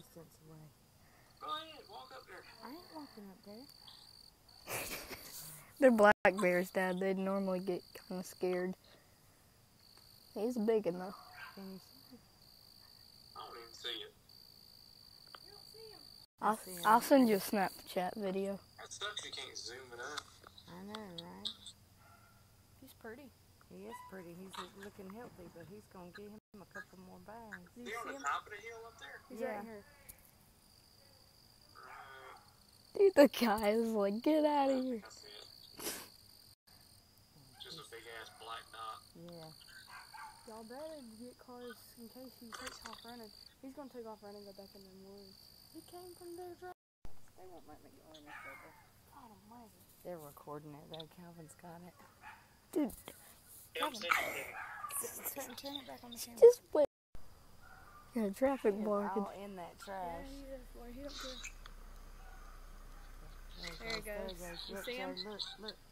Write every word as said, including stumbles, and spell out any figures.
distance away. Go ahead, walk up there. I ain't walking up there. They're black bears, Dad. They'd normally get kind of scared. He's big enough. Can you see him? I don't even see it. I'll, see him. I'll send you a Snapchat video. That sucks you can't zoom it up. I know, right? He's pretty. He is pretty. He's looking healthy, but he's going to give him a couple more bangs. Is he on the top of the hill up there? He's Yeah. right here. Right. Dude, the guy is like, get out of here. I see it. Just a big ass black dot. Yeah. Y'all better get cars in case he takes off running. He's gonna take off running and go back in the woods. He came from their drive. They won't let me go any further. God almighty. They're recording it though. Calvin's got it. Dude, Yep, send it turn, turn it back on the camera. Just wait. Got a traffic He's barking. all in that trash. Yeah, he don't care. There, There he There goes. he goes. You Look, see him? Joe, look, look.